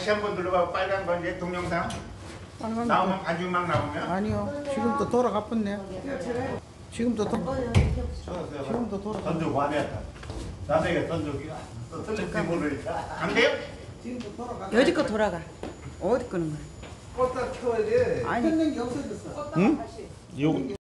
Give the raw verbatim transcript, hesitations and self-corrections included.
다시 한번 눌러봐. 빨간 거 이제 동영상 빨간 나오면 반죽 막 나오면. 아니요. 지금 또 돌아가 뻔네. 지금 또 도, 지금 또 돌아가. 던져 화냈다. 남에게 던져기가 또 틀릴지 모르니까. 안 돼요? 지금 또 돌아가. 여지껏 돌아가. 어디 끄는 거야? 껐다 켜야 돼. 아니. 켰는 게 없어졌어. 응? 요